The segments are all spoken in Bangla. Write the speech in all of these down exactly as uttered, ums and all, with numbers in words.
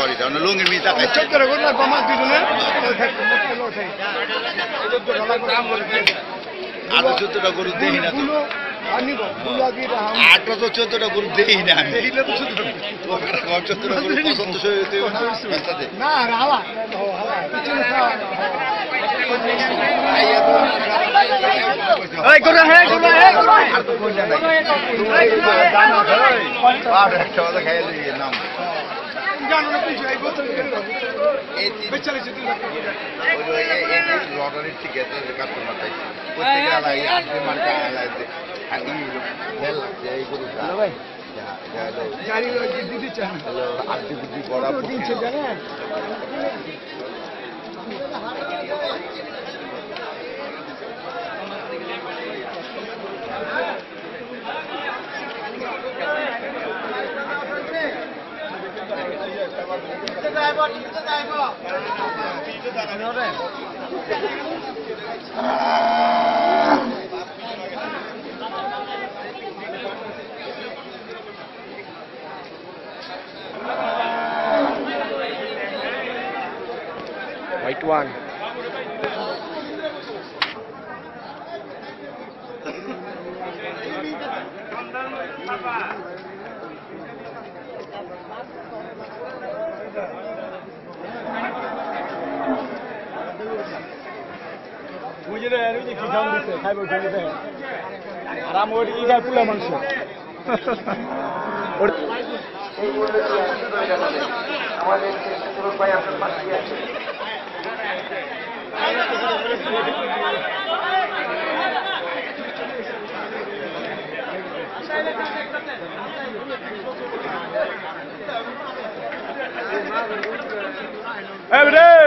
সরি তাহলে লুঙ্গির মিতা খাই চোখ করে করলে কমা দুজনে আরো চোদ্দটা গরু দেখি না তো আটটা তো চোদ্দটা গরু দেখি না আমি চোদ্দটা গরু পছন্দ না হালা নাম লটারির টিকিট কাস্টমার চাইছি প্রত্যেকে আলাই আসবে মার্কা আলাই আর দেড় লাখ এই গরুটা আর্ধেক বুদ্ধি বড়া জানেন White one. বুঝলে আর ওই যে কি দাম দিতে খাইবো খেতে আর আমি ওই ইগা পুলা মাংস আমাদের ছোট ভাই আপনার পাশে আছে Everyday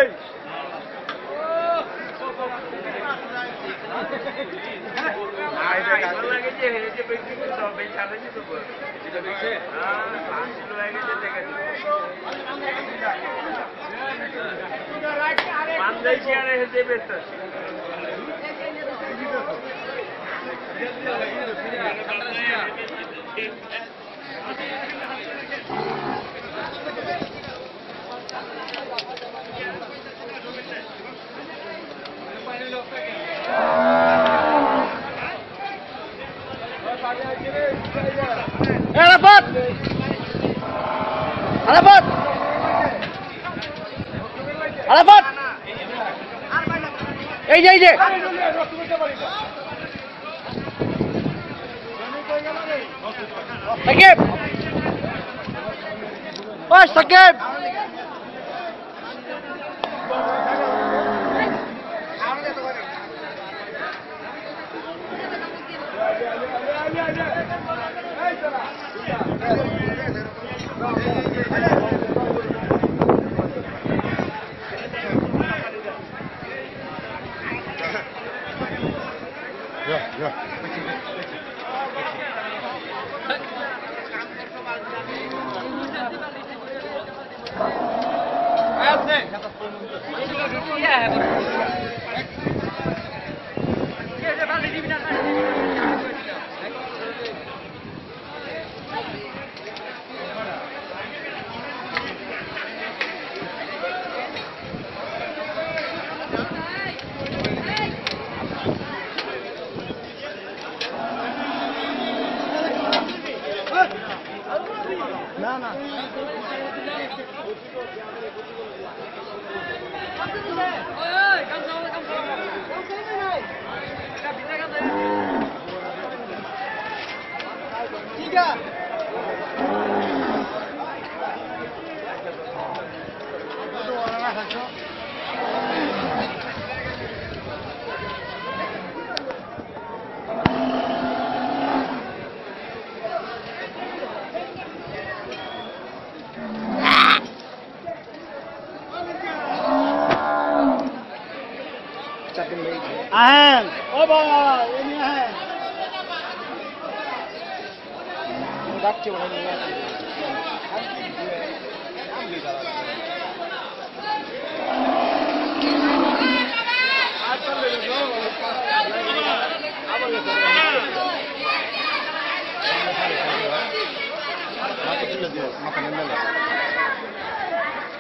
Arafat! Arafat! Arafat! এই যে এই যে সাকিব ও সাকিব Ja, ja. না না ঠিক আছে আহেন ও বাবা এনি আহেন ডাকছে বলে নিয়ে আসি মাথা তুলে দিও মাথা নেমে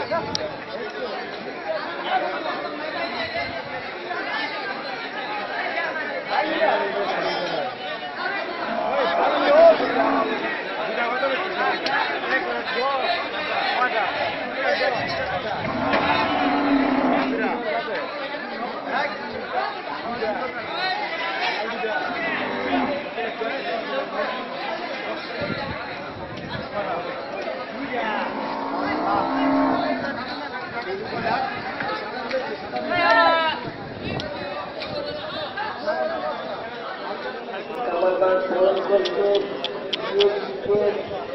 কামারগাঁও শহরগঞ্জের মসজিদের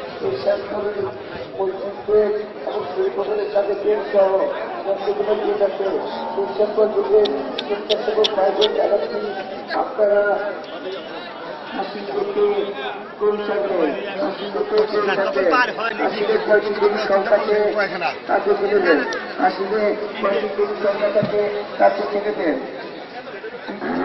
এবং পরিবহনের সাথে ট্রেন সহ যতগুলো গেট আছে সেই সকল যুগের স্বেচ্ছাসেবক ভাইদের জানাচ্ছি আপনারা হাসি থেকে পৌঁছাবে হাসি থেকে পৌঁছাবে হাসিদের পঁয়ত্রিশ সংখ্যাকে কাছে থেকে দেন হাসিদের পঁয়ত্রিশ সংখ্যাটাকে কাছে থেকে দেন